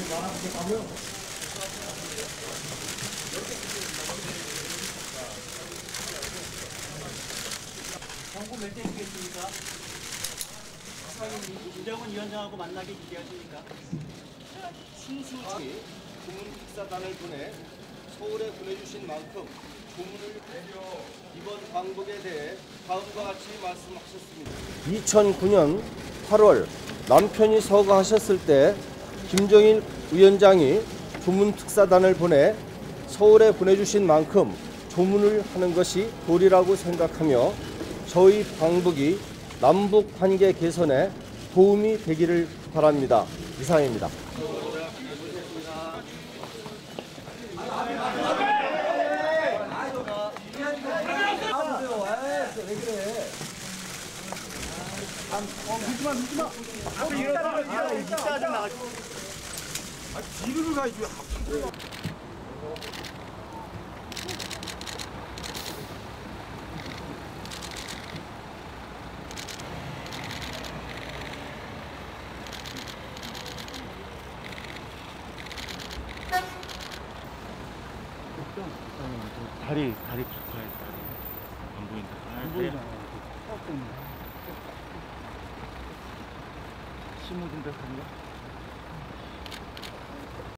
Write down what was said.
정부 몇 대 있겠습니까? 김정은 위원장하고 만나기 기대하십니까? 충수지 주문 특사단을 보내 서울에 보내주신 만큼 주문을 이번 방북에 대해 다음과 같이 말씀하셨습니다. 2009년 8월 남편이 서거하셨을 때 김정일 위원장이 주문 특사단을 보내 서울에 보내주신 만큼 조문을 하는 것이 도리라고 생각하며 저희 방북이 남북 관계 개선에 도움이 되기를 바랍니다. 이상입니다. 밀지마. 이따 좀 나가지. 뒤를 가야지 왜 앞으로 가. 다리 가까이 다리 안 보인다. 안 보이잖아. 신문 좀 더 가는가?